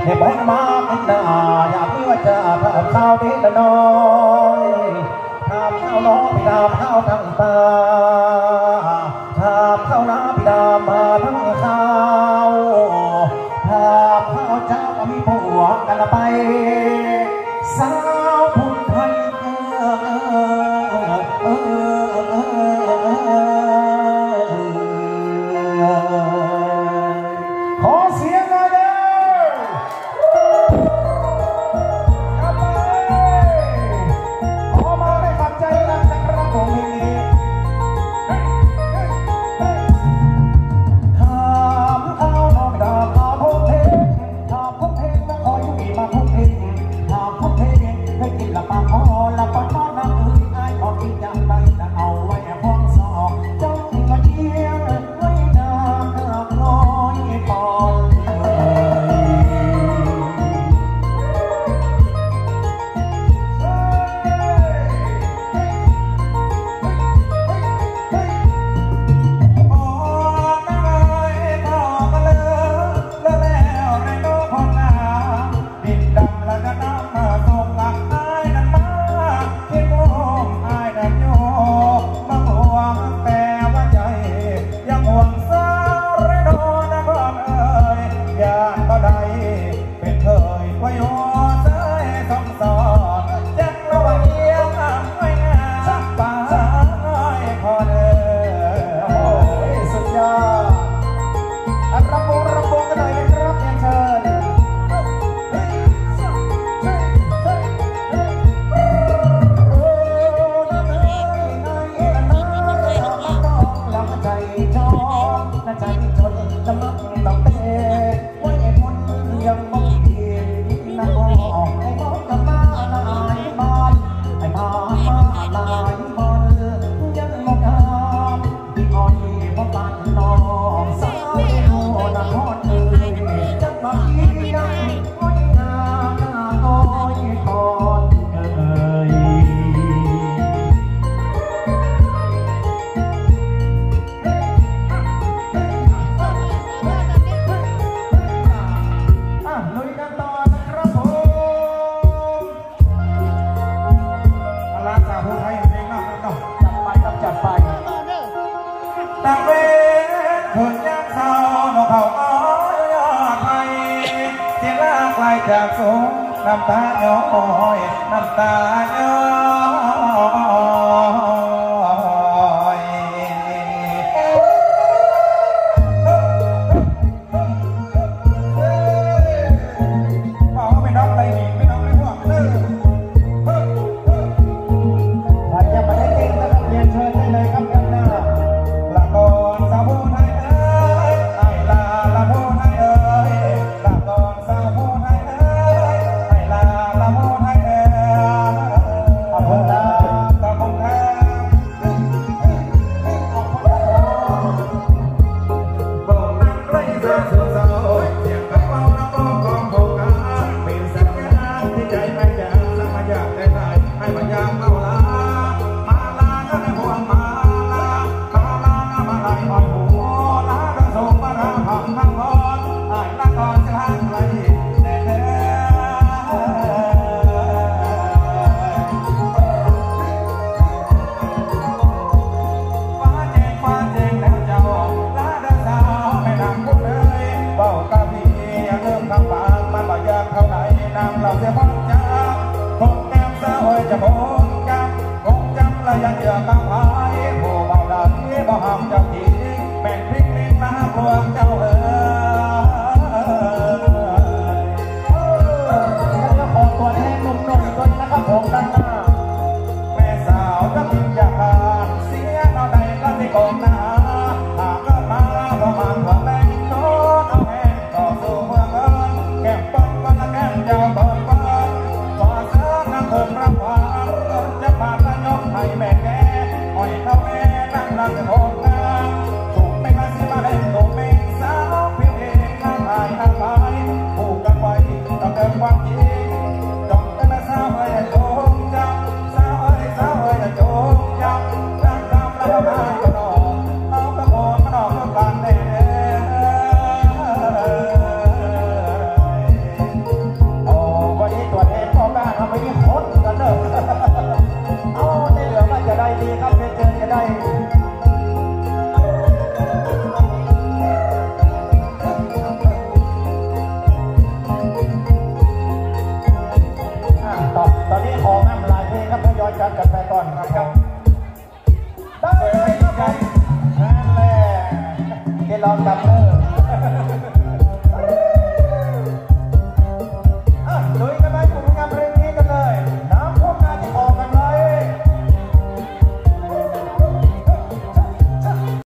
ให้บอกมาเป็นหน้าอยากที่ว่าจะทำข้าวดีละน้อยทำข้าวน้องไปดามข้าวทั้งตาทำข้าวน้าไปดามมาทั้งข้าวทำข้าวเจ้าก็มีผัวกันละไปสาวพุ่นพันขอเสียงหน่อยเด้อขอมาได้ขับใจรักนะครับผมเพลงนี้ถามเขาน้องดาถามพบเพลงถามพบเพลงมาคอยอยู่ดีมาพบเพลงถามพบเพลงให้กินละปากคอละปากนอนน้ำอื่นไอ้ขอกินอย่างไรจะเอาไว้ห้องสอบจ้องมาเยี่ยมไว้นานเธอน้อยก่อนจากสูงน้ำตาย้อยน้ำตาย้อยบอกว่าไม่น้องอะไรนี่ไม่น้องอะไรพวกถ้าจะมาได้เก่งนะครับเรียนเชิญได้เลยครับกันหน้าละก่อนสาวผู้ไทยเอ้ยไอ้ลาละผู้ไทยเอ้ยละก่อนสาวผู้ไทยเราจะพ้นจำคงแก้มสาวจะพ้นจำคงจำและยังเยื่อตาพายผู้เบาดันบ่ห้ามจับจีแบ่งพริกลิ้นมาพวงเจ้าแล้วขอตัวแทนหนุ่มๆด้วยนะครับผมด้านหน้าแม่สาวจะกินยาขาดเสียเอาใดก็ที่กองหน้าหากก็มาประมาณว่าแม่โน้ตเอาแห้งต่อสู้เมื่อเงินแก้มป้องก็จะแก้มเจ้าเบิร์นว่าเธอนั่งคงรับว่าจะพาพยกให้แม่แก่อ่อยเท่าแม่นั่งรักโทษงานถูกไม่มาสิมาเล่นถูกไม่สาวเพียงเองข้างหายข้างไปผูกกันไว้ต้องเดินความจริงจงเป็นสาวเอ้ยโจงจำสาวเอ้ยโจงจำรักจำแล้วมาก็นอนเอากระโปรงมาดอกกันแน่นะครับทยอยจัดกันไปก่อนนะครับได้เลยครับนั่นแหละที่เราจำเนอ